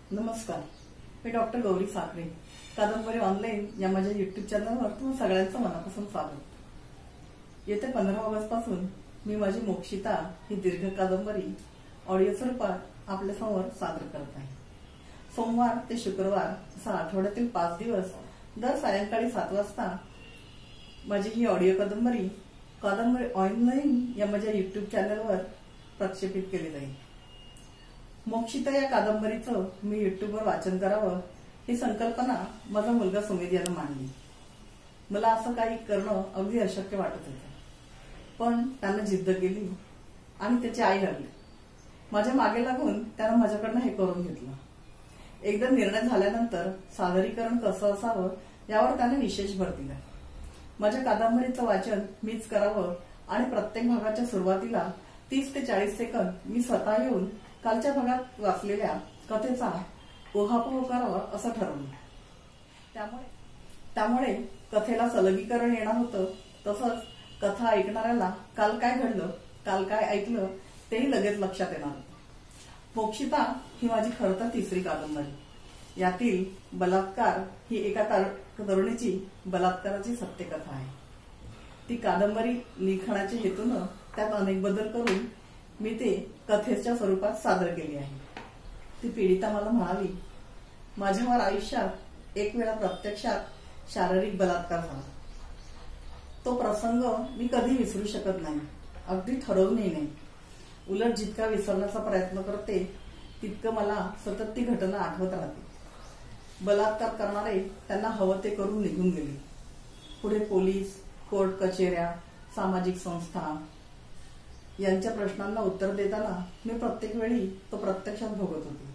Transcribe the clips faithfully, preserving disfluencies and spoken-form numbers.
नमस्कार, मी डॉक्टर गौरी साखरे. कादंबरी ऑनलाईन या माझ्या युट्यूब चॅनलवर तुम्हा सगळ्यांचं मनापासून स्वागत. येत्या पंधरा ऑगस्ट पासून मी माझी मोक्षिता ही दीर्घ कादंबरी ऑडिओ स्वरूपात आपल्यासमोर सादर करत आहे. सोमवार ते शुक्रवार असा आठवड्यातील पाच दिवस दर सायंकाळी सात वाजता माझी ही ऑडिओ कादंबरी कादंबरी ऑनलाईन या माझ्या युट्यूब चॅनलवर प्रक्षेपित केली जाईल. मोक्षिता या कादंबरीचं मी युट्यूबवर वाचन करावं ही संकल्पना माझा मुलगा सुमेध यानं मांडली. मला असं काही करणं अगदी अशक्य वाटत होतं, पण त्यानं जिद्द केली आणि त्याची आई लागली. माझ्या मागे लागून त्यानं माझ्याकडनं हे करून घेतलं. एकदा निर्णय झाल्यानंतर सादरीकरण कसं असावं यावर त्याने विशेष भर दिला. माझ्या कादंबरीचं वाचन मीच करावं आणि प्रत्येक भागाच्या सुरुवातीला तीस ते चाळीस सेकंद मी स्वतः येऊन कालच्या भागात वाचलेल्या कथेचा ऊहापोह करावा असं ठरवलं. त्यामुळे त्यामुळे कथेला सलगीकरण येणार होतं. तसंच कथा ऐकणाऱ्याला काल काय घडलं, काल काय ऐकलं तेही लगेच लक्षात येणार होतं. मोक्षिता ही माझी खरं तर तिसरी कादंबरी. यातील बलात्कार ही एका तरुणीची बलात्काराची सत्यकथा आहे. ती कादंबरी लिखाणाच्या हेतूनं त्यात अनेक बदल करून मी ते कथेच्या स्वरूपात सादर केली आहे. ती पीडिता मला म्हणाली, माझ्यावर आयुष्यात एक वेळा प्रत्यक्षात शारीरिक बलात्कार झाला. तो प्रसंग मी कधी विसरू शकत नाही, अगदी ठरवूनही नाही. उलट जितका विसरण्याचा प्रयत्न करते तितकं मला सतत ती घटना आठवत राहते. बलात्कार करणारे त्यांना हवं ते करून निघून गेले. पुढे पोलीस, कोर्ट कचेऱ्या, सामाजिक संस्था यांच्या प्रश्नांना उत्तर देताना मी प्रत्येक वेळी तो प्रत्यक्षात भोगत होते.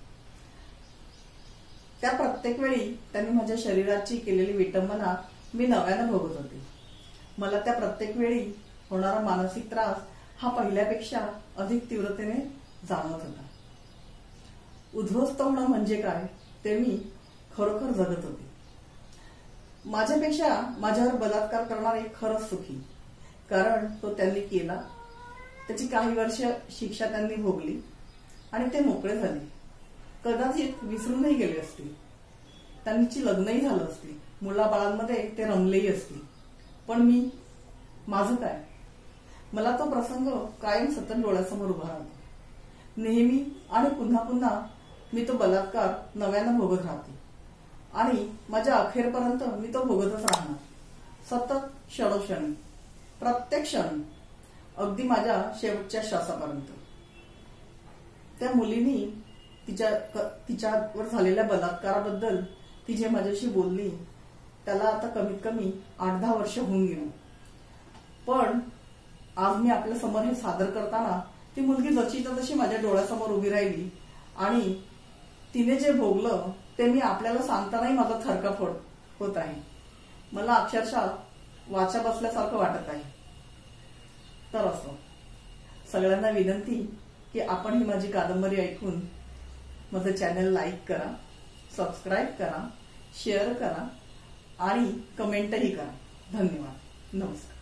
त्या प्रत्येक वेळी त्यांनी माझ्या शरीराची केलेली विटंबना मी नव्यानं भोगत होते. मला त्या प्रत्येक वेळी होणारा मानसिक त्रास हा पहिल्यापेक्षा अधिक तीव्रतेने जाणवत होता. उद्ध्वस्त होणं म्हणजे काय ते मी खरोखर जगत होते. माझ्यापेक्षा माझ्यावर बलात्कार करणारे खरंच सुखी, कारण तो त्यांनी केला, त्याची काही वर्ष शिक्षा त्यांनी भोगली आणि ते मोकळे झाले. कदाचित विसरूनही गेले असतील, त्यांची लग्नही झालं असतील, मुलाबाळांमध्ये ते रमलेही असतील. पण मी, माझं काय? मला तो प्रसंग कायम सतत डोळ्यासमोर उभा राहतो. नेहमी आणि पुन्हा पुन्हा मी तो बलात्कार नव्यानं भोगत राहते आणि माझ्या अखेरपर्यंत मी तो भोगतच राहणार. सतत, क्षणोक्षणी, प्रत्येक क्षणी, अगदी माझ्या शेवटच्या श्वासापर्यंत. त्या मुलीनी तिच्या तिच्यावर झालेल्या बलात्काराबद्दल ती जे माझ्याशी बोलली त्याला आता कमीत कमी आठ दहा वर्ष होऊन गेली. पण आज मी आपल्या समोर हे सादर करताना ती मुलगी जशीच्या तशी माझ्या डोळ्यासमोर उभी राहिली आणि तिने जे भोगलं ते मी आपल्याला सांगतानाही माझा थरकाप होत आहे. मला अक्षरशः वाचा बसल्यासारखं वाटत आहे. तर असो, सगळ्यांना विनंती की आपण ही माझी कादंबरी ऐकून माझं चॅनल लाईक करा, सबस्क्राईब करा, शेअर करा आणि कमेंटही करा. धन्यवाद. नमस्कार.